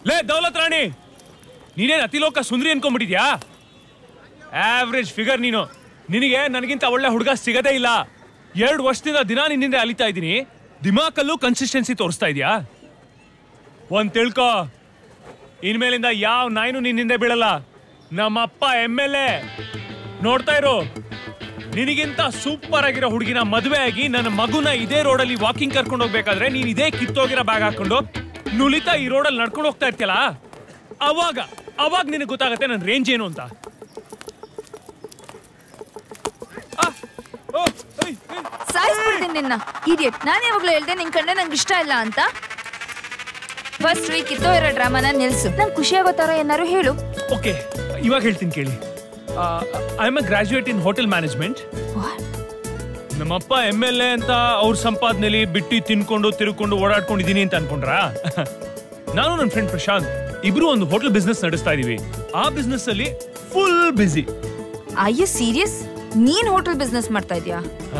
ಲೇ ದೌಲತ್ ರಾಣಿ, ನೀನೇನು ಅತಿಲೋಕ ಸುಂದರಿ ಅನ್ಕೊಂಡ್ಬಿಟ್ಟಿದ್ಯಾ? Average figure ನೀನು. ನಿನಗೆ ನನಗಿಂತ ಒಳ್ಳೆ ಹುಡುಗ ಸಿಗದೇ ಇಲ್ಲ. 2 ವರ್ಷದಿಂದ ದಿನ ನಿನ್ನಿಂದ ಅಲಿತಾ ಇದ್ದೀನಿ. ದಿಮಾಕಲ್ಲೂ ಕನ್ಸಿಸ್ಟೆನ್ಸಿ ತೋರಿಸ್ತಾ ಇದೆಯಾ? ಒಂದ್ ತಿಳ್ಕೊ, ಇನ್ಮೇಲಿಂದ ಯಾವ ನಾಯಿನೂ ನಿನ್ನಿಂದ ಬೀಳಲ್ಲ. ನಮ್ಮಪ್ಪ MLA. ನೋಡ್ತಾ ಇರು, ನಿನಗಿಂತ ಸೂಪರ್ ಆಗಿರೋ ಹುಡುಗಿನ ಮದುವೆ ಆಗಿ ನನ್ನ ಮಗುನ ಇದೇ ರೋಡಲ್ಲಿ ವಾಕಿಂಗ್ ಕರ್ಕೊಂಡು ಹೋಗ್ಬೇಕಾದ್ರೆ ನೀನ್ ಇದೇ ಕಿತ್ತೋಗಿರೋ ಬ್ಯಾಗ್ ಹಾಕೊಂಡು ನುಲಿತಾ ಈ ರೋಡಲ್ಲಿ ನಡ್ಕೊಂಡು ಹೋಗ್ತಾ ಇರ್ತಿಯಲ್ಲ, ಅವಾಗ ನಿನಗೆ ಗೊತ್ತಾಗತ್ತೆ ನನ್ನ ರೇಂಜ್ ಏನು ಅಂತ. ಸಾಯಿಸ್ಬಿಡ್ತೀನಿ ನಿನ್ನ ಇಡಿಯಟ್. ನಾನು ಯಾವಾಗ್ಲೂ ಹೇಳ್ದೆ ನಿನ್ ಕಂಡ್ರೆ ನಂಗೆ ಇಷ್ಟ ಇಲ್ಲ ಅಂತ. ಫಸ್ಟ್ ವೀಕ್ ಇದ್ದೋ ಇರೋ ಡ್ರಾಮಾನ ನಿಲ್ಸು. ನಂಗೆ ಖುಷಿ ಆಗೋ ತರ ಏನಾರು ಹೇಳು. ಓಕೆ, ಇವಾಗ ಹೇಳ್ತೀನಿ ಕೇಳಿ. I am a graduate in hotel management. ನಮ್ಮಪ್ಪ MLA ಅಂತ ಅವ್ರ ಸಂಪಾದನೆಯಲ್ಲಿ ಬಿಟ್ಟು ತಿನ್ಕೊಂಡು ತಿರುಕೊಂಡು ಓಡಾಡ್ಕೊಂಡಿದ್ದೀನಿ ಅಂತ ಅನ್ಕೊಂಡ್ರಾ? ನಾನು ನನ್ನ ಫ್ರೆಂಡ್ ಪ್ರಶಾಂತ್ ಇಬ್ರು ಒಂದು ಹೋಟೆಲ್ ಬಿಸ್ನೆಸ್ ನಡೆಸ್ತಾ ಇದೀವಿ. ಆ ಬಿಸ್ನೆಸ್ ಅಲ್ಲಿ full busy. Are you serious? ನೀನ್ ಹೋಟೆಲ್ ಬಿಸ್ನೆಸ್ ಮಾಡ್ತಾ ಇದ್ಯಾ?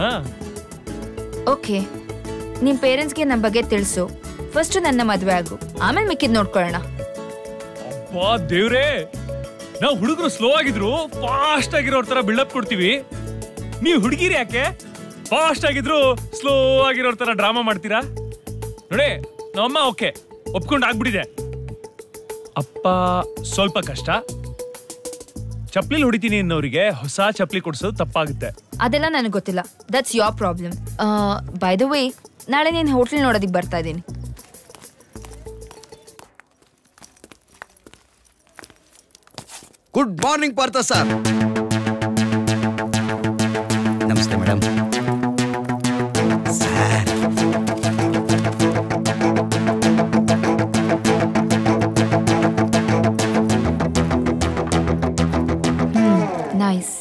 ಓಕೆ, ನಿಮ್ ಪೇರೆಂಟ್ಸ್ಗೆ ನಮ್ಮ ಬಗ್ಗೆ ತಿಳಿಸು. ಫಸ್ಟ್ ನನ್ನ ಮದ್ವೆ ಆಗು, ಆಮೇಲೆ ಮಿಕ್ಕಿದ್ ನೋಡ್ಕೊಳ್ಳೋಣ. ಅಬ್ಬಾ ದೇವ್ರೇ, ನಾವು ಹುಡುಗರು ಸ್ಲೋ ಆಗಿದ್ರು ಫಾಸ್ಟ್ ಆಗಿರೋರ್ ತರ ಬಿಲ್ಡಪ್ ಕೊಡ್ತೀವಿ. ನೀವು ಹುಡುಗಿರಿ ಯಾಕೆ ಫಾಸ್ಟ್ ಆಗಿದ್ರು ಸ್ಲೋ ಆಗಿರೋರ್ ತರ ಡ್ರಾಮಾ ಮಾಡ್ತೀರಾ? ನೋಡಿ, ನಮ್ಮಮ್ಮ ಓಕೆ ಒಪ್ಕೊಂಡು ಆಗ್ಬಿಟ್ಟಿದೆ. ಅಪ್ಪ ಸ್ವಲ್ಪ ಕಷ್ಟ. ಚಪ್ಲಿ ಹೊಡಿತೀನಿ ಅನ್ನೋರಿಗೆ ಹೊಸ ಚಪ್ಲಿ ಕೊಡ್ಸೋದು ತಪ್ಪಾಗುತ್ತೆ. ಅದೆಲ್ಲ ನನಗೆ ಗೊತ್ತಿಲ್ಲ. That's your problem. By the way, ನಾಳೆ ನೀನ್ ಹೋಟೆಲ್ ನೋಡೋದಿಕ್ ಬರ್ತಾ ಇದ್ದೀನಿ. Good morning Partha sir. ನಮಸ್ತೆ ಮೇಡಮ್. Sir, nice.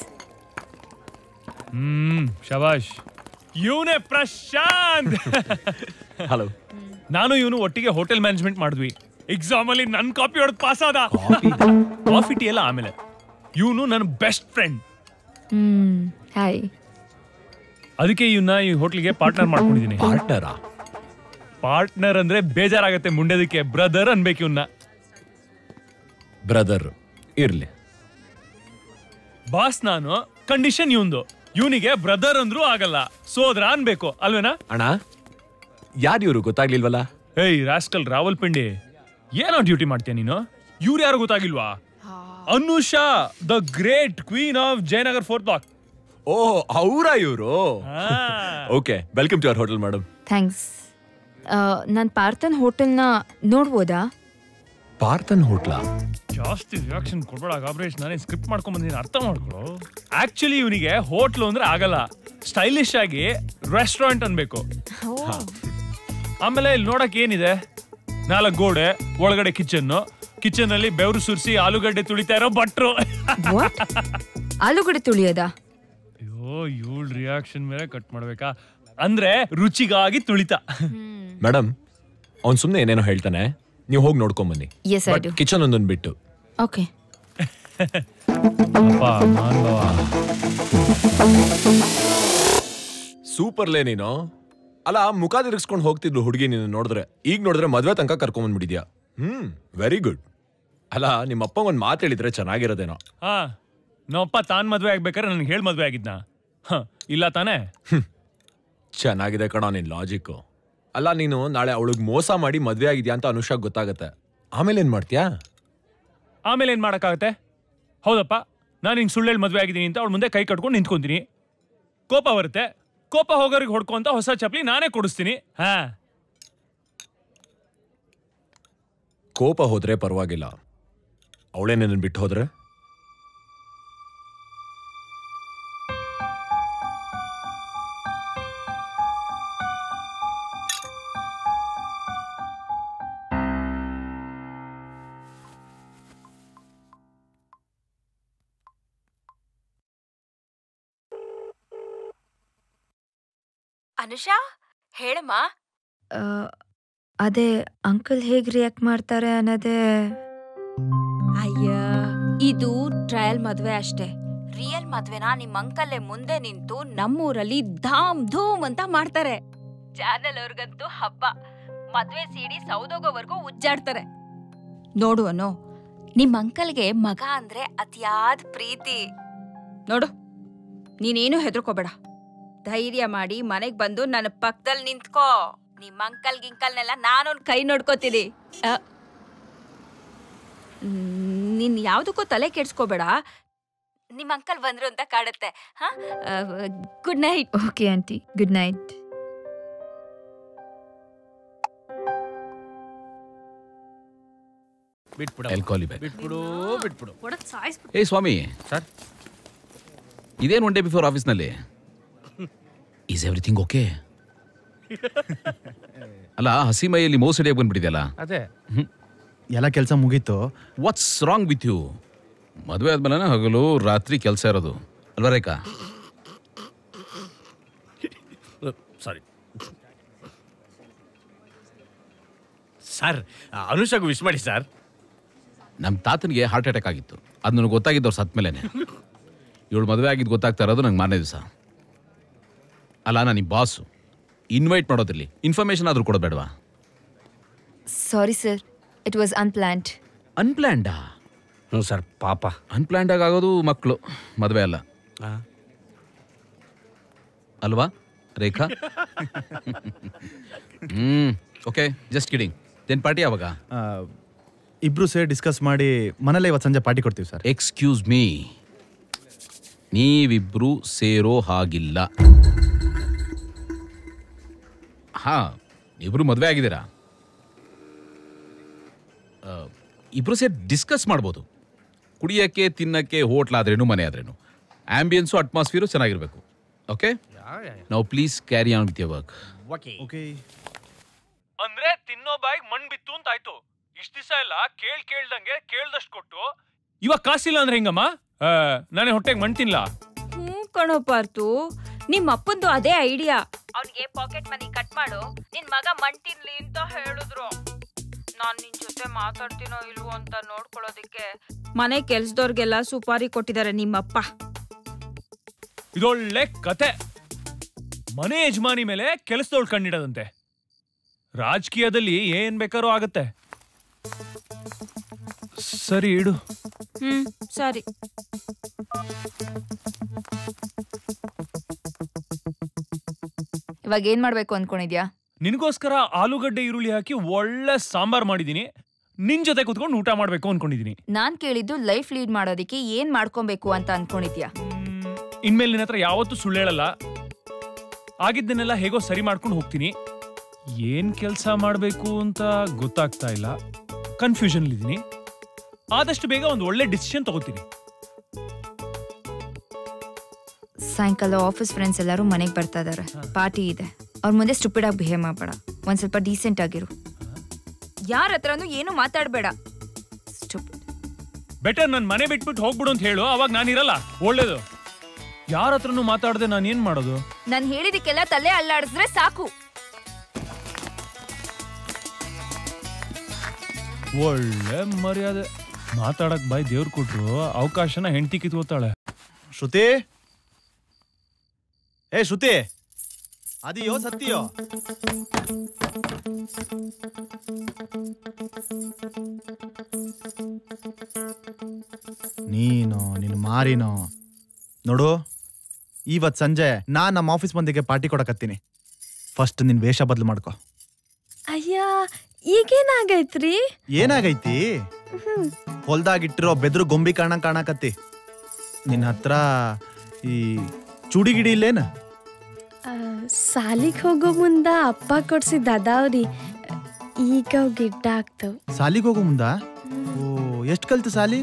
ಶಬಾಷ್. ಇವನೇ ಪ್ರಶಾಂತ್. ಹಲೋ. ನಾನು ಇವನು ಒಟ್ಟಿಗೆ ಹೋಟೆಲ್ ಮ್ಯಾನೇಜ್ಮೆಂಟ್ ಮಾಡಿದ್ವಿ. ಎಕ್ಸಾಮ್ ಅಲ್ಲಿ ನನ್ ಕಾಪಿ ಹೊಡೆದು ಪಾಸ್ ಆದ. ಕಾಫಿ ಟೀ ಎಲ್ಲ ಆಮೇಲೆ. ಇವನು ನನ್ನ ಬೆಸ್ಟ್ ಫ್ರೆಂಡ್. ಹಾಯ್. ಅದಕ್ಕೆ ಇವನ್ನ ಈ ಹೋಟ್ಲಿಗೆ ಪಾರ್ಟ್ನರ್ ಮಾಡ್ಕೊಂಡಿದ್ದೀನಿ. ಪಾರ್ಟ್ನರಾ? ಪಾರ್ಟ್ನರ್ ಅಂದ್ರೆ ಬೇಜಾರಾಗತ್ತೆ ಮುಂಡೆದಕ್ಕೆ. ಬ್ರದರ್ ಅನ್ಬೇಕು ಇವನ್ನ. ಬ್ರದರ್ ಇರ್ಲಿ. ಬಾಸ್ ನಾನು, ಕಂಡೀಷನ್ ಇವಂದು. ಇವನಿಗೆ ಬ್ರದರ್ ಅಂದ್ರೂ ಆಗಲ್ಲ, ಸೋದರ ಅನ್ಬೇಕು ಅಲ್ವೇನಾ? ಅಣ್ಣ, ಯಾರು ಇವರು ಗೊತ್ತಾಗ್ಲಿಲ್ವಲ್ಲ? ಏಯ್ ರಾಸ್ಕಲ್ ರಾವಲ್ಪಿಂಡಿ, ಏನೋ ಡ್ಯೂಟಿ ಮಾಡ್ತೀಯ ನೀನು? ಇವ್ರು ಯಾರು ಗೊತ್ತಾಗಿಲ್ವಾ? Anusha, the great queen of Jayanagar 4th block. ಓಹ್, ಅವರಾ ಇವರು? Okay, welcome to our hotel madam. Thanks. ನಾನು ಪಾರ್ಥನ್ ಹೋಟೆಲ್ನ ನೋಡ್ಬೋದಾ? ಪಾರ್ಥನ್ ಹೋಟ್ಲಾ? ಜಾಸ್ತಿ ರಿಯಾಕ್ಷನ್ ಕೊಡ್ಬೇಡ ಗಾಬ್ರೇಶ್, ನಾನೇ ಸ್ಕ್ರಿಪ್ಟ್ ಮಾಡ್ಕೊಂಡ್ ಬಂದಿದ್ದೀನಿ, ಅರ್ಥ ಮಾಡ್ಕೊಳ್ಳೋ. ಆಕ್ಚುಲಿ ಇವನಿಗೆ ಹೋಟ್ಲು ಅಂದ್ರೆ ಆಗಲ್ಲ, ಸ್ಟೈಲಿಶ್ ಆಗಿ ರೆಸ್ಟೋರೆಂಟ್ ಅನ್ಬೇಕು. ಆಮೇಲೆ ಇಲ್ಲಿ ನೋಡಕ್ ಏನಿದೆ? 4 ಗೋಡೆ, ಒಳಗಡೆ ಕಿಚನ್ ಅಲ್ಲಿ ಬೆವರು ಸುರಿಸಿ ಆಲೂಗಡ್ಡೆ ತುಳಿತಾ ಇರೋ ಭಟ್ರು. ಆಲೂಗಡ್ಡೆ ತುಳಿಯೋದಾ? ಅಯ್ಯೋ, ಇವಳ ರಿಯಾಕ್ಷನ್ ಮೇಲೆ ಕಟ್ ಮಾಡ್ಬೇಕಾ? ಅಂದ್ರೆ ರುಚಿಗಾಗಿ ತುಳಿತಾ. ಮೇಡಮ್, ಅವ್ನ್ ಸುಮ್ನೆ ಏನೇನೋ ಹೇಳ್ತಾನೆ, ನೀವು ಹೋಗಿ ನೋಡ್ಕೊಂಡ್ ಬನ್ನಿ. Yes, I do. ಕಿಚನ್ ಒಂದೊಂದು ಬಿಟ್ಟು. ಓಕೆ. ಸೂಪರ್ಲೇ ನೀನು. ಅಲ್ಲ, ಮುಖ ತಿರುಗಿಸ್ಕೊಂಡು ಹೋಗ್ತಿದ್ಲು ಹುಡುಗಿ ನೀನು ನೋಡಿದ್ರೆ, ಈಗ ನೋಡಿದ್ರೆ ಮದ್ವೆ ತನಕ ಕರ್ಕೊಂಡ್ ಬಂದ್ಬಿಟ್ಟಿದ್ಯಾ. Very good. ಅಲ್ಲ, ನಿಮ್ಮ ಅಪ್ಪ ಒಂದ್ ಮಾತು ಹೇಳಿದ್ರೆ ಚೆನ್ನಾಗಿರೋದೇನೋ. ನಮ್ಮಪ್ಪ ತಾನ್ ಮದ್ವೆ ಆಗ್ಬೇಕಾದ್ರೆ ನನ್ಗೆ ಹೇಳಿ ಮದ್ವೆ ಆಗಿದ್ನ? ಇಲ್ಲ ತಾನೇ? ಚೆನ್ನಾಗಿದೆ ಕಣೋ ನಿನ್ ಲಾಜಿಕ್. ಅಲ್ಲ, ನೀನು ನಾಳೆ ಅವಳಿಗೆ ಮೋಸ ಮಾಡಿ ಮದ್ವೆ ಆಗಿದ್ಯಾ ಅಂತ ಅನುಷಾಗ್ ಗೊತ್ತಾಗತ್ತೆ, ಆಮೇಲೆ ಏನ್ ಮಾಡ್ತೀಯಾ? ಆಮೇಲೆ ಏನ್ ಮಾಡಕ್ಕಾಗತ್ತೆ? ಹೌದಪ್ಪ, ನಾನು ಹಿಂಗ್ ಸುಳ್ಳೇಳಿ ಮದ್ವೆ ಆಗಿದ್ದೀನಿ ಅಂತ ಅವಳ ಮುಂದೆ ಕೈ ಕಟ್ಕೊಂಡು ನಿಂತ್ಕೊಂತೀನಿ. ಕೋಪ ಬರುತ್ತೆ, ಕೋಪ ಹೋಗೋರಿಗೆ ಹೊಡ್ಕೊಂತ ಹೊಸ ಚಪ್ಲಿ ನಾನೇ ಕೊಡಿಸ್ತೀನಿ. ಕೋಪ ಹೋದ್ರೆ ಪರವಾಗಿಲ್ಲ, ಅವಳೇ ನನ್ನ ಬಿಟ್ಟು ಹೋದ್ರೆ? ಅನುಷಾ, ಹೇಳಮ್ಮ. ಅದೇ ಅಂಕಲ್ ಹೇಗ್ ರಿಯಾಕ್ಟ್ ಮಾಡ್ತಾರೆ ಅನ್ನೋದೇ. ಅಯ್ಯ, ಇದು ಟ್ರಯಲ್ ಮದ್ವೆ ಅಷ್ಟೇ. ರಿಯಲ್ ಮದ್ವೆನ ನಿಮ್ ಅಂಕಲ್ಲೇ ಮುಂದೆ ನಿಂತು ನಮ್ಮೂರಲ್ಲಿ ಧಾಮ್ ಧೂಮ್ ಅಂತ ಮಾಡ್ತಾರೆ. ಚಾನೆಲ್ ಅವ್ರಿಗಂತೂ ಹಬ್ಬ. ಮದ್ವೆ ಸಿಡಿ ಸೌದೋಗೋವರೆಗೂ ಉಜ್ಜಾಡ್ತಾರೆ. ನೋಡು ಅನು, ನಿಮ್ಮ ಅಂಕಲ್ಗೆ ಮಗ ಅಂದ್ರೆ ಅತಿಯಾದ ಪ್ರೀತಿ. ನೋಡು, ನೀನೇನು ಹೆದರ್ಕೋಬೇಡ. ಧೈರ್ಯ ಮಾಡಿ ಮನೆಗ್ ಬಂದು ನನ್ನ ಪಕ್ಕದಲ್ಲಿ ನಿಂತ್ಕೋ. ನಿಮ್ಮ ಅಂಕಲ್ ಗಿಂಕಲ್ನೆಲ್ಲ ನಾನೊಂದು ಕೈ ನೋಡ್ಕೋತೀನಿ. ನೀನ್ ಯಾವ್ದಕ್ಕೂ ತಲೆ ಕೆಡ್ಸ್ಕೋಬೇಡ. ನಿಮ್ಮ ಅಂಕಲ್ ಬಂದ್ರು ಅಂತ ಕಾಡುತ್ತೆ. ಹಾ, good night. Okay aunty, good night. ಏ ಸ್ವಾಮಿ ಸರ್, ಇದೇನು ಒನ್ ಡೇ ಬಿಫೋರ್ ಆಫೀಸ್ನಲ್ಲಿ? Is everything okay? ಅಲ್ಲ, ಹಸಿ ಮೈಯಲ್ಲಿ ಮೋಸಡಿಯಾಗಿ ಬಂದ್ಬಿಟ್ಟಿದೆಯಲ್ಲ. ಅದೇ ಎಲ್ಲ ಕೆಲಸ ಮುಗೀತು. What's wrong with you? ಮದುವೆ ಆದ್ಮೇಲೆ ಹಗಲು ರಾತ್ರಿ ಕೆಲಸ ಇರೋದು ಅಲ್ವಾ ರೇಖಾ? ಸಾರಿ ಸರ್, ಅನುಷಾಗೂ ವಿಶ್ ಮಾಡಿ ಸರ್. ನಮ್ಮ ತಾತನಿಗೆ ಹಾರ್ಟ್ ಅಟ್ಯಾಕ್ ಆಗಿತ್ತು. ಅದು ನನಗೆ ಗೊತ್ತಾಗಿದ್ದವ್ರು ಸತ್ ಮೇಲೇನೆ. ಇವಳು ಮದುವೆ ಆಗಿದ್ದು ಗೊತ್ತಾಗ್ತಾ ಇರೋದು ನಂಗೆ ಮಾರನೇ ದಿವಸ. ಅಲ್ಲ, ನಾನು ನಿಮ್ಮ ಬಾಸು. ಇನ್ವೈಟ್ ಮಾಡೋದಿರಲಿ, ಇನ್ಫಾರ್ಮೇಶನ್ ಆದರೂ ಕೊಡೋದು ಬೇಡವಾ? Sorry sir, it was unplanned. ಅನ್ಪ್ಲ್ಯಾಂಡಾ? ಹ್ಞೂ ಸರ್, ಪಾಪ. ಅನ್ಪ್ಲ್ಯಾಂಡಾಗಿ ಆಗೋದು ಮಕ್ಕಳು, ಮದುವೆ ಅಲ್ಲ ಅಲ್ವಾ Rekha? Okay, just kidding. Then party ಯಾವಾಗ? ಇಬ್ರು ಸೇರಿ ಡಿಸ್ಕಸ್ ಮಾಡಿ ಮನೇಲೆ ಇವತ್ತು ಸಂಜೆ ಪಾರ್ಟಿ ಕೊಡ್ತೀವಿ ಸರ್. ಎಕ್ಸ್ಕ್ಯೂಸ್ ಮೀ, ನೀವಿಬ್ರು ಸೇರೋ ಹಾಗಿಲ್ಲ. ಹಾ, ಇಬ್ರು ಮದುವೆ ಆಗಿದ್ದೀರಾ, ಇಬ್ರು ಸೇರಿ ಡಿಸ್ಕಸ್ ಮಾಡ್ಬೋದು. ಕುಡಿಯೋಕ್ಕೆ ತಿನ್ನಕ್ಕೆ ಹೋಟ್ಲಾದ್ರೇನು ಮನೆ ಆದ್ರೇನು ಆಂಬಿಯನ್ಸು ಅಟ್ಮಾಸ್ಫಿಯರು ಚೆನ್ನಾಗಿರ್ಬೇಕು. ಓಕೆ, ನಾವು please carry on with your work. Okay. ಅಂದ್ರೆ ತಿನ್ನೋ ಬಾಯಿಗೆ ಮಣ್ ಬಿತ್ತು ಅಂತ ಆಯ್ತು. ಇಷ್ಟ ದಿವಸ ಎಲ್ಲ ಕೇಳ್ದಂಗೆ ಕೇಳ್ದಷ್ಟು ಕೊಟ್ಟು ಇವಾಗ ಕಾಸಿಲ್ಲ ಅಂದ್ರೆ ಹೆಂಗಮ್ಮ? ನಾನೇ ಹೊಟ್ಟೆಗೆ ಮಣ್ ತಿನ್ಲ? ಕಣೋ ಪಾರ್ತು, ನಿಮ್ಮ ಅಪ್ಪಂದು ಅದೇ ಐಡಿಯಾ. ಅವ್ನಿಗೆ ಪಾಕೆಟ್ ಮನಿ ಕಟ್ ಮಾಡು, ನಿನ್ ಮಗ ಮಣ್ ತಿನ್ಲಿ ಅಂತ ಹೇಳಿದ್ರು. ನಾನ್ ನಿನ್ ಜೊತೆ ಮಾತಾಡ್ತೀನೋ ಇಲ್ವೋ ಅಂತ ನೋಡ್ಕೊಳ್ಳೋದಿಕ್ಕೆ ಮನೆ ಕೆಲ್ಸದವ್ರಿಗೆಲ್ಲ ಸುಪಾರಿ ಕೊಟ್ಟಿದ್ದಾರೆ ನಿಮ್ಮಪ್ಪ. ಇದೊಳ್ಳೆ ಕತೆ. ಮನೆ ಯಜಮಾನಿ ಮೇಲೆ ಕೆಲಸದವಳು ಕಣ್ಣಿಡದಂತೆ. ರಾಜಕೀಯದಲ್ಲಿ ಏನ್ ಬೇಕಾದ್ರೂ ಆಗತ್ತೆ. ಸರಿ ಇಡು. ಸರಿ. ಇವಾಗ ಏನ್ ಮಾಡ್ಬೇಕು ಅನ್ಕೊಂಡಿದ್ಯಾ? ನಿನಗೋಸ್ಕರ ಆಲೂಗಡ್ಡೆ ಈರುಳ್ಳಿ ಹಾಕಿ ಒಳ್ಳೆ ಸಾಂಬಾರ್ ಮಾಡಿದೀನಿ. ನಿನ್ ಜೊತೆ ಕುತ್ಕೊಂಡು ಊಟ ಮಾಡ್ಬೇಕು ಅನ್ಕೊಂಡಿದೀನಿ. ನಾನ್ ಕೇಳಿದ್ದು ಲೈಫ್ ಲೀಡ್ ಮಾಡೋದಿಕ್ಕೆ ಏನ್ ಮಾಡ್ಕೊಬೇಕು ಅಂತ ಅನ್ಕೊಂಡಿದ್ಯಾ? ಇನ್ಮೇಲೆ ನಿನ್ನ ಹತ್ರ ಯಾವತ್ತೂ ಸುಳ್ಳು ಹೇಳಲ್ಲ. ಆಗಿದ್ದನ್ನೆಲ್ಲ ಹೇಗೋ ಸರಿ ಮಾಡ್ಕೊಂಡು ಹೋಗ್ತೀನಿ. ಏನ್ ಕೆಲಸ ಮಾಡ್ಬೇಕು ಅಂತ ಗೊತ್ತಾಗ್ತಾ ಇಲ್ಲ, ಕನ್ಫ್ಯೂಷನ್ ಇದ್ದೀನಿ. ಆದಷ್ಟು ಬೇಗ ಒಂದು ಒಳ್ಳೆ ಡಿಸಿಷನ್ ತಗೋತೀನಿ. ಸಾಯಂಕಾಲ ಆಫೀಸ್ ಫ್ರೆಂಡ್ಸ್ ಎಲ್ಲರೂ ಮನೆಗೆ ಬರ್ತಾ ಇದಾರೆ, ಪಾರ್ಟಿ ಇದೆ. ಅವ್ರ ಮುಂದೆ ಸ್ಟುಪಿಡ್ ಆಗಿ ಬಿಹೇವ್ ಮಾಡಬೇಡ, ಒಂದ್ ಸ್ವಲ್ಪ ಡೀಸೆಂಟ್ ಆಗಿರು. ಯಾರ ಹತ್ರನೂ ಏನು ಮಾತಾಡಬೇಡ. ಬೆಟರ್ ನನ್ ಮನೆ ಬಿಟ್ಬಿಟ್ಟು ಹೋಗ್ಬಿಡು ಅಂತ ಹೇಳು, ಅವಾಗ ನಾನಿರಲ್ಲ. ಒಳ್ಳೇದು. ಯಾರ ಹತ್ರನೂ ಮಾತಾಡದೆ ನಾನು ಏನ್ ಮಾಡೋದು? ನಾನು ಹೇಳಿದಕ್ಕೆಲ್ಲ ತಲೆ ಅಲ್ಲಾಡಿಸಿದ್ರೆ ಸಾಕು. ಒಳ್ಳೆ ಮರ್ಯಾದೆ. ಮಾತಾಡಕ್ ಬಾಯ್ ದೇವ್ರು ಕೊಟ್ರು, ಅವಕಾಶನ ಹೆಂಡತಿ ಕಿತ್ಕೋತಾಳೆ. ಶ್ರುತಿ, ಏ ಶ್ರುತಿ, ಅದಿಯೋ ಸತ್ತಿಯೋ? ನೀನು ನಿನ್ನ ಮಾರಿನೋ. ನೋಡು, ಇವತ್ತು ಸಂಜೆ ನಾನು ನಮ್ಮ ಆಫೀಸ್ ಮಂದಿಗೆ ಪಾರ್ಟಿ ಕೊಡಕತ್ತೀನಿ. ಫಸ್ಟ್ ನಿನ್ ವೇಷ ಬದಲು ಮಾಡ್ಕೊ. ಅಯ್ಯ, ಈಗೇನಾಗೈತ್ರಿ? ಏನಾಗೈತಿ? ಹೊಲ್ದಾಗಿಟ್ಟಿರೋ ಬೆದ್ರು ಗೊಂಬಿ ಕಾಣಕತ್ತಿ. ನಿನ್ನ ಹತ್ರ ಈ ಚೂಡಿಗಿಡಿ ಇಲ್ಲೇನ? ಸಾಲಿಗೆ ಹೋಗೋ ಮುಂದ ಅಪ್ಪ ಕೊಡ್ಸಿದ ಅದಾವ್ರಿ, ಈಗ ಗಿಡ್ಡ ಆಗ್ತವ್. ಸಾಲಿಗೆ ಹೋಗೋ ಮುಂದ? ಓ, ಎಷ್ಟು ಕಲ್ತು ಸಾಲಿ?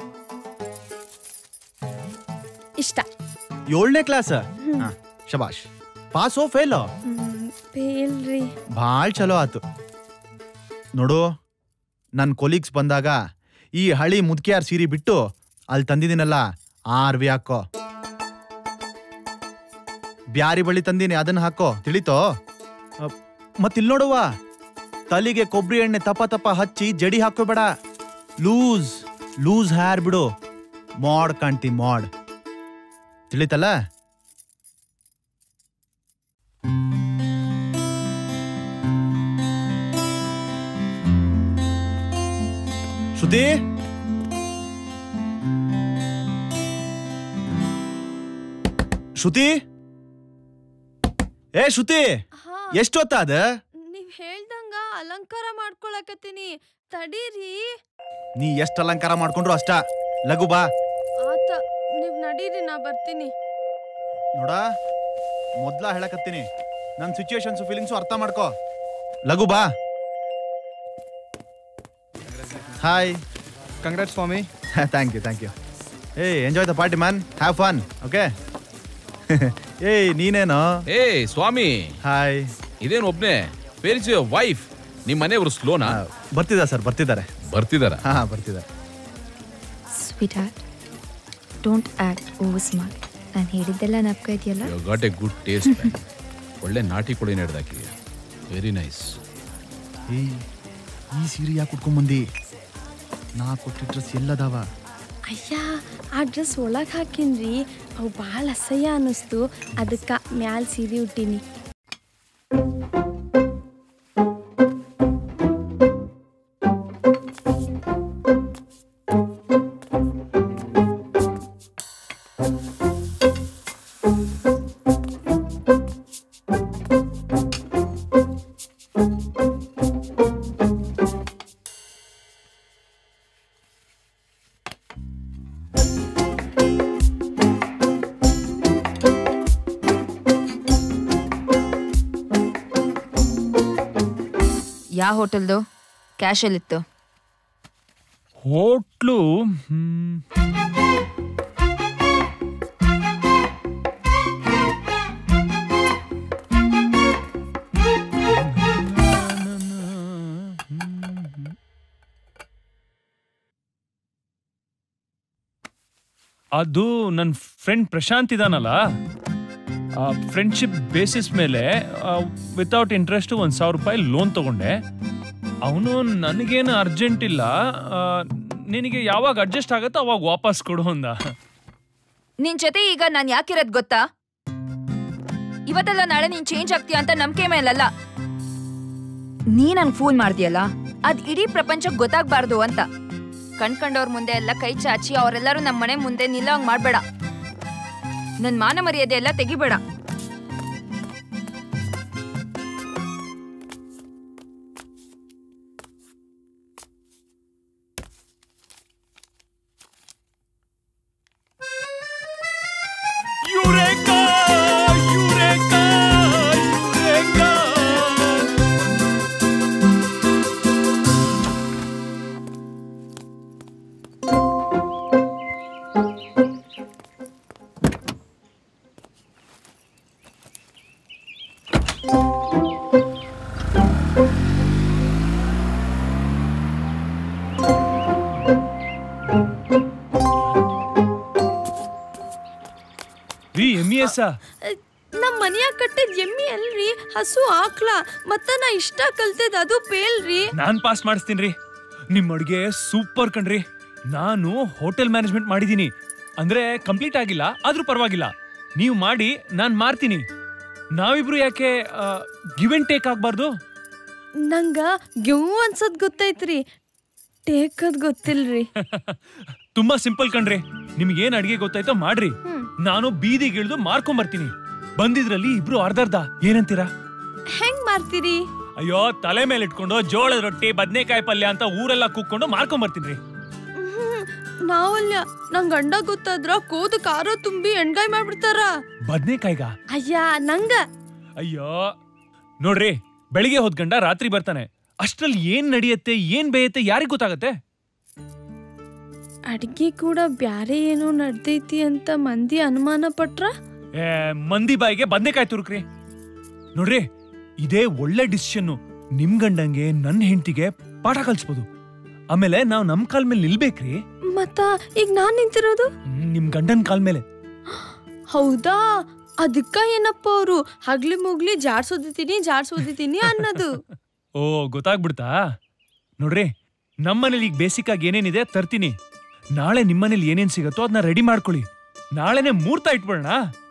ಇಷ್ಟ. 7ನೇ ಕ್ಲಾಸ್? ಶಬಾಷ್. ಪಾಸೋ ಫೇಲೋ? ಫೇಲ್ ರೀ. ಭಾಳ ಚಲೋ ಆತು. ನೋಡು, ನನ್ನ ಕೊಲೀಗ್ಸ್ ಬಂದಾಗ ಈ ಹಳಿ ಮುದ್ಕಿಯಾರ್ ಸೀರೆ ಬಿಟ್ಟು ಅಲ್ಲಿ ತಂದಿದ್ದೀನಲ್ಲ, ಆರ್ವಿ ಹಾಕೋ. ಬ್ಯಾರಿ ಬಳಿ ತಂದೀನಿ, ಅದನ್ನ ಹಾಕೋ, ತಿಳಿತೋ? ಮತ್ತಿಲ್ ನೋಡುವ, ತಲೆಗೆ ಕೊಬ್ಬರಿ ಎಣ್ಣೆ ತಪ ತಪ ಹಚ್ಚಿ ಜಡಿ ಹಾಕೋಬೇಡ. ಲೂಸ್ ಲೂಸ್ ಹೇರ್ ಬಿಡು, ಮಾಡ್ ಕಾಣ್ತಿ, ಮಾಡ್. ತಿಳಿತಲ್ಲ? ಶ್ರುತಿ ಶ್ರುತಿ ಶ್ರುತಿ ಎಷ್ಟೊತ್ತಾದ? ನೀವ್ ಹೇಳ್ದಂಗ ಅಲಂಕಾರ ಮಾಡ್ಕೊಳಕತ್ತೀನಿ, ತಡೀರಿ. ನೀ ಎಷ್ಟ್ ಅಲಂಕಾರ ಮಾಡ್ಕೊಂಡ್ರು ಅಷ್ಟ. ಲಘು ಬಾ. ಆತ, ನೀವ್ ನಡೀರಿ, ನಾ ಬರ್ತೀನಿ. ನೋಡ, ಮೊದ್ಲ ಹೇಳಕತ್ತೀನಿ, ನನ್ ಸಿಚುಯೇಷನ್ಸ್ ಫೀಲಿಂಗ್ಸು ಅರ್ಥ ಮಾಡ್ಕೋ. ಲಘು ಬಾ. Hi. Congrats Swami. Thank you. Enjoy the party man, have fun. Okay. ನೀನೇನೋ? ಸ್ವಾಮಿ. ಹಾಯ್. ಇದೇನು ಒಬ್ನೇ? Where is your wife? ನಿಮ್ಮ ಮನೆಯವರು ಸ್ಲೋನಾ? ಬರ್ತಿದ್ದಾರೆ. ಹಾ, ಬರ್ತಿದ್ದಾರೆ. Sweetheart, don't act over smart. ನಾನು ಹೇಳಿದ್ದೆಲ್ಲ ನಾಪ್ಕ ಇದೆಯಲ್ಲ? You got a good taste. ಒಳ್ಳೆ ನಾಟಿ ಕೊಳಿ ನಡೆದಾಕಿ. Very nice. ಈ ಸೀರೆ ಯಾಕೆ ಉಟ್ಕೊಂಬಂದಿ? ನಾ ಕೊಟ್ಟ ಡ್ರೆಸ್ ಎಲ್ಲದಾವ? ಅಯ್ಯ, ಆ ಡ್ರೆಸ್ ಒಳಗೆ ಹಾಕಿನ್ರಿ, ಅವು ಭಾಳ ಅಸಹ್ಯ ಅನ್ನಿಸ್ತು, ಅದಕ್ಕೆ ಮ್ಯಾಲ್ ಸೀರೆ ಉಟ್ಟೀನಿ. ಯಾವ ಹೋಟೆಲ್ದು? ಕ್ಯಾಶ್ ಎಲ್ಲಿತ್ತು? ಹೋಟ್ಲು ಅದು ನನ್ನ ಫ್ರೆಂಡ್ ಪ್ರಶಾಂತ್ ಇದಾನಲ್ಲ, ಫ್ರೆಂಡ್ಶಿಪ್ ಬೇಸಿಸ್ ಮೇಲೆ ವಿತೌಟ್ ಇಂಟ್ರೆಸ್ಟ್ 1,000 ರೂಪಾಯಿ ಲೋನ್ ತಗೊಂಡೆ. ಅವನು ನನಗೇನು ಅರ್ಜೆಂಟ್ ಇಲ್ಲ, ನಿನಗೆ ಯಾವಾಗ ಅಡ್ಜಸ್ಟ್ ಆಗುತ್ತೋ ಅವಾಗ ವಾಪಸ್ ಕೊಡು ಅಂದ. ನಿನ್ ಜೊತೆ ಈಗ ನಾನು ಯಾಕಿರೋದ್ ಗೊತ್ತಾ? ಇವತ್ತೆಲ್ಲ ನಾಳೆ ನೀನ್ ಚೇಂಜ್ ಆಗ್ತೀಯ ಅಂತ ನಂಬಿಕೆ ಮೇಲಲ್ಲ. ನೀ ನಂಗೆ ಫೂಲ್ ಮಾಡ್ದಿಯಲ್ಲ, ಅದ್ ಇಡೀ ಪ್ರಪಂಚಕ್ಕೆ ಗೊತ್ತಾಗ್ಬಾರ್ದು ಅಂತ. ಕಣ್ಕಂಡವ್ರ ಮುಂದೆ ಎಲ್ಲ ಕೈ ಚಾಚಿ ಅವರೆಲ್ಲರೂ ನಮ್ಮ ಮನೆ ಮುಂದೆ ನಿಲ್ಲೋಂಗ್ ಮಾಡ್ಬೇಡ. ನನ್ ಮಾನ ಮರ್ಯಾದೆ ಎಲ್ಲ ತೆಗಿಬೇಡ. ನಮ್ ಮನೆಯಾಗ ಕಟ್ಟಿದ್ ಎಮ್ಮಿ ಅಲ್ರಿ, ಹಸು ಆಕ್ಲ. ಮತ್ತ ನಾ ಇಷ್ಟ ಕಲ್ತದ್ ಅದು ಪೇಲ್ರಿ. ನಾನ್ ಪಾಸ್ ಮಾಡಿಸ್ತೀನ್ರಿ. ನಿಮ್ ಅಡ್ಗೆ ಸೂಪರ್ ಕಣ್ರಿ. ನಾನು ಹೋಟೆಲ್ ಮ್ಯಾನೇಜ್ಮೆಂಟ್ ಮಾಡಿದೀನಿ, ಅಂದ್ರೆ ಕಂಪ್ಲೀಟ್ ಆಗಿಲ್ಲ, ಆದ್ರೂ ಪರವಾಗಿಲ್ಲ. ನೀವು ಮಾಡಿ, ನಾನ್ ಮಾರ್ತೀನಿ. ನಾವಿಬ್ರು ಯಾಕೆ ಗಿವ್ ಅಂಡ್ ಟೇಕ್ ಆಗ್ಬಾರ್ದು? ನಂಗ ಗಿವ್ ಅನ್ಸದ್ ಗೊತ್ತೈತ್ರಿ, ಟೇಕದ್ ಗೊತ್ತಿಲ್ರಿ. ತುಂಬಾ ಸಿಂಪಲ್ ಕಣ್ರಿ. ನಿಮ್ಗೆ ಏನ್ ಅಡ್ಗೆ ಗೊತ್ತಾಯ್ತೋ ಮಾಡ್ರಿ, ನಾನು ಬೀದಿಗಿಳಿದು ಮಾರ್ಕೊಂಡ್ ಬರ್ತೀನಿ. ಬಂದಿದ್ರಲ್ಲಿ ಇಬ್ರು ಅರ್ಧರ್ಧ. ಏನಂತೀರಾ? ಹೆಂಗ್ ಮಾಡ್ತೀರಿ? ಅಯ್ಯೋ, ತಲೆ ಮೇಲೆ ಇಟ್ಕೊಂಡು ಜೋಳದ ರೊಟ್ಟಿ ಬದ್ನೆಕಾಯಿ ಪಲ್ಯ ಅಂತ ಊರೆಲ್ಲ ಕೂಕೊಂಡು ಮಾರ್ಕೊಂಡ್ ಬರ್ತೀನಿ. ನಾವಲ್ಲ, ನಂಗ್ ಗಂಡ ಗೊತ್ತಾದ್ರ ಕೋದು ಖಾರ ತುಂಬಿ ಎಣ್ಗಾಯ್ ಮಾಡ್ಬಿಡ್ತಾರ. ಬದ್ನೆಕಾಯ್ಗ? ಅಯ್ಯ, ನಂಗ. ಅಯ್ಯೋ ನೋಡ್ರಿ, ಬೆಳಿಗ್ಗೆ ಹೋದ್ ಗಂಡ ರಾತ್ರಿ ಬರ್ತಾನೆ. ಅಷ್ಟ್ರಲ್ಲಿ ಏನ್ ನಡೆಯುತ್ತೆ, ಏನ್ ಬೇಯತ್ತೆ ಯಾರಿಗ್ ಗೊತ್ತಾಗತ್ತೆ? ಅಡ್ಗೆ ಕೂಡ ಬ್ಯಾರೆ ಏನೋ ನಡ್ದೈತಿ ಅಂತ ಮಂದಿ ಅನುಮಾನ ಪಟ್ರ? ಮಂದಿ ಬಾಯಿಗೆ ಬದ್ನೆಕಾಯಿ ತುರುಕ್ರಿ. ನೋಡ್ರಿ, ಇದೇ ಒಳ್ಳೆ ಡಿಸಿಷನ್. ನಿಮ್ ಗಂಡಂಗೆ ನನ್ ಹೆಂಡತಿಗೆ ಪಾಠ ಕಲ್ಸ್ಬೋದು. ಆಮೇಲೆ ನಾವ್ ನಮ್ ಕಾಲ್ ಮೇಲೆ ನಿಲ್ಬೇಕ್ರಿ. ಮತ್ತ ಈಗ ನಾನ್ ನಿಂತಿರೋದು ನಿಮ್ ಗಂಡನ್ ಕಾಲ್ ಮೇಲೆ. ಹೌದಾ? ಅದಕ್ಕ ಏನಪ್ಪ ಅವರು ಹಗ್ಲಿ ಮುಗ್ಲಿ ಜಾಡ್ಸೋದಿತೀನಿ ಅನ್ನೋದು. ಓ, ಗೊತ್ತಾಗ್ಬಿಡ್ತಾ? ನೋಡ್ರಿ, ನಮ್ಮನೇಲಿ ಈಗ ಬೇಸಿಕ್ ಆಗಿ ಏನೇನಿದೆ ತರ್ತೀನಿ. ನಾಳೆ ನಿಮ್ಮನೇಲಿ ಏನೇನ್ ಸಿಗತ್ತೋ ಅದನ್ನ ರೆಡಿ ಮಾಡ್ಕೊಳ್ಳಿ. ನಾಳೆನೆ ಮುಹೂರ್ತ ಇಟ್ಬಿಡೋಣ.